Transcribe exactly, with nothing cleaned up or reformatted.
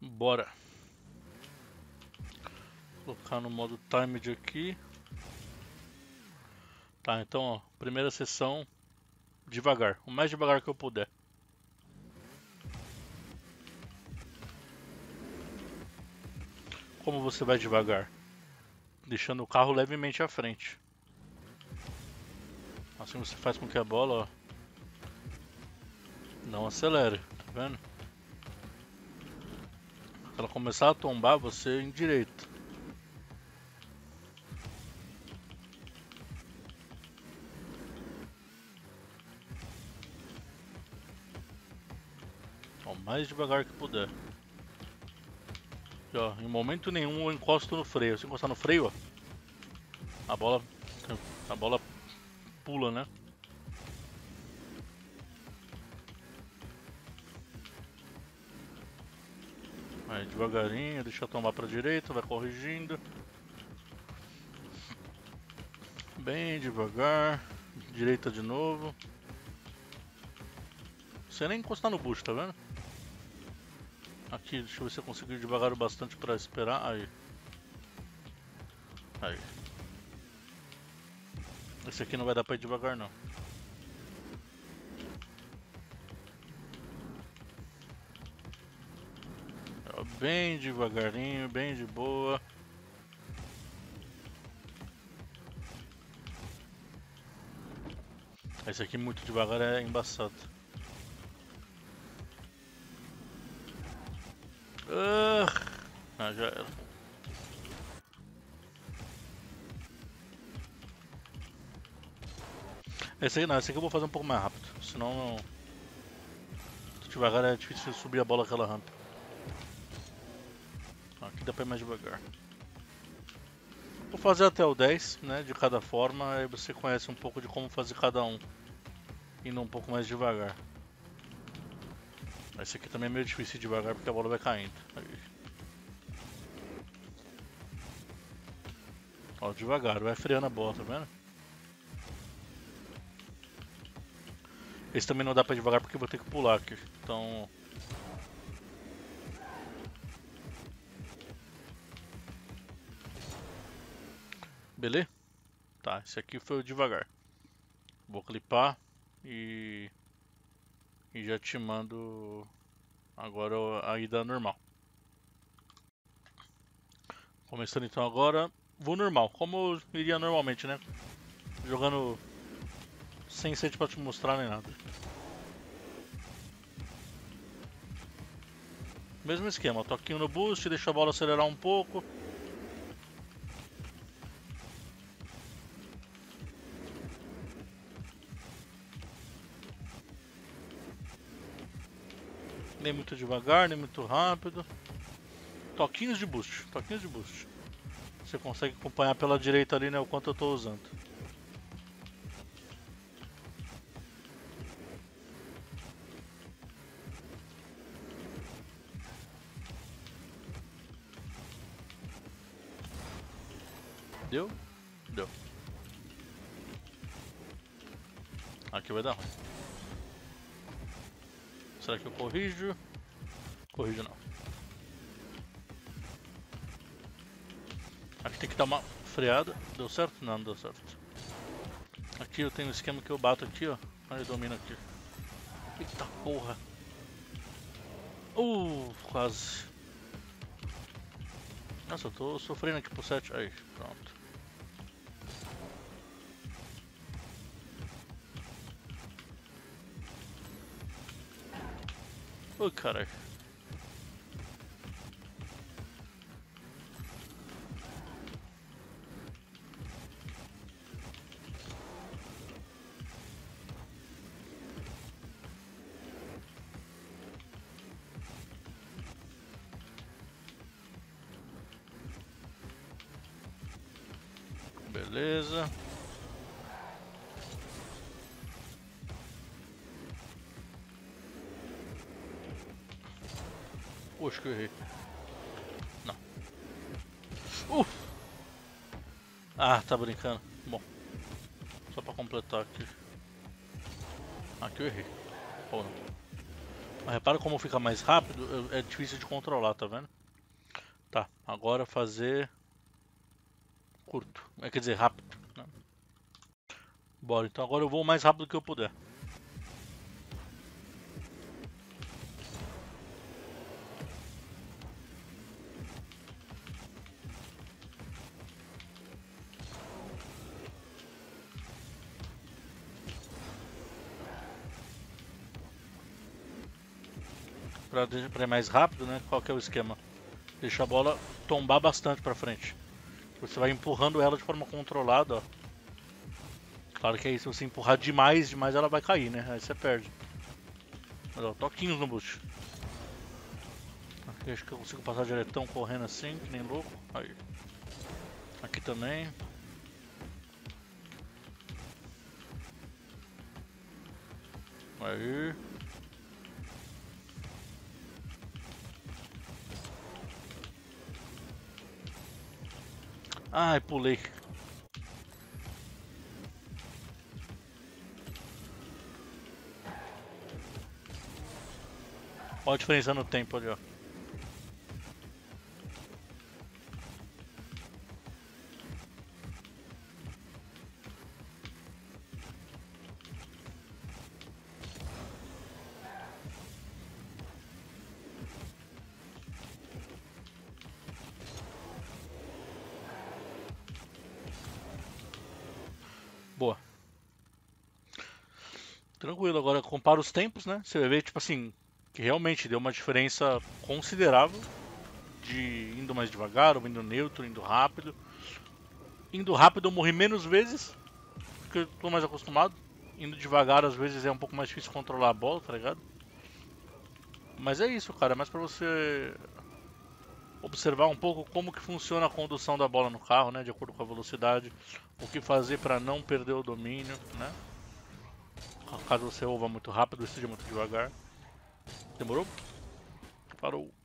Bora. Vou colocar no modo timed aqui. Tá, então ó, primeira sessão devagar, o mais devagar que eu puder. Como você vai devagar? Deixando o carro levemente à frente. Assim você faz com que a bola, ó, não acelere, tá vendo? Se ela começar a tombar, você endireita. O mais devagar que puder. E, ó, em momento nenhum eu encosto no freio. Se encostar no freio, ó, a bola, a bola pula, né? Aí devagarinho, deixa eu tomar pra direita, vai corrigindo. Bem devagar. Direita de novo. Sem nem encostar no bucho, tá vendo? Aqui, deixa eu ver se eu consigo ir devagar o bastante pra esperar. Aí. Aí. Esse aqui não vai dar pra ir devagar, não. Bem devagarinho, bem de boa. Esse aqui muito devagar é embaçado. Ah, ah já era. Esse aqui não, esse aqui eu vou fazer um pouco mais rápido. Senão não... Muito devagar é difícil subir a bola aquela rampa. Aqui dá pra ir mais devagar. Vou fazer até o dez, né, de cada forma, aí você conhece um pouco de como fazer cada um. Indo um pouco mais devagar. Esse aqui também é meio difícil de devagar porque a bola vai caindo. Aí. Ó, devagar, vai freando a bola, tá vendo? Esse também não dá pra ir devagar porque eu vou ter que pular aqui. Então... Beleza? Tá, esse aqui foi o devagar. Vou clipar e... E já te mando agora a ida normal. Começando então agora, vou normal, como eu iria normalmente, né? Jogando sem set pra te mostrar nem nada. Mesmo esquema, toquinho no boost, deixa a bola acelerar um pouco. Nem muito devagar, nem muito rápido. Toquinhos de boost, toquinhos de boost. Você consegue acompanhar pela direita ali, né, o quanto eu tô usando. Deu? Deu. Aqui vai dar ruim. Será que eu corrijo? Corrijo não. Aqui tem que dar uma freada. Deu certo? Não, não deu certo. Aqui eu tenho um esquema que eu bato aqui, ó. Aí eu domino aqui. Eita porra. Uh, quase. Nossa, eu tô sofrendo aqui pro set. Aí, pronto. Ui, caralho. Beleza. Poxa, que eu errei. Não. Uh! Ah, tá brincando. Bom. Só pra completar aqui. Aqui eu errei. Ou não. Mas repara como fica mais rápido, é difícil de controlar, tá vendo? Tá, agora fazer curto, é, quer dizer, rápido, né? Bora, então agora eu vou o mais rápido que eu puder. Pra, pra ir mais rápido, né? Qual que é o esquema? Deixa a bola tombar bastante pra frente. Você vai empurrando ela de forma controlada, ó. Claro que aí se você empurrar demais, demais ela vai cair, né? Aí você perde. Mas ó, toquinhos no boost. Aqui acho que eu consigo passar diretão correndo assim, que nem louco. Aí. Aqui também. Aí. Ai, pulei. Olha a diferença no tempo ali, ó. Boa. Tranquilo, agora compara os tempos, né? Você vai ver, tipo assim, que realmente deu uma diferença considerável de indo mais devagar, ou indo neutro, indo rápido. Indo rápido eu morri menos vezes, porque eu tô mais acostumado. Indo devagar às vezes é um pouco mais difícil controlar a bola, tá ligado? Mas é isso, cara, é mais pra você observar um pouco como que funciona a condução da bola no carro, né? De acordo com a velocidade, o que fazer pra não perder o domínio, né? Caso você ova muito rápido e seja muito devagar. Demorou? Parou.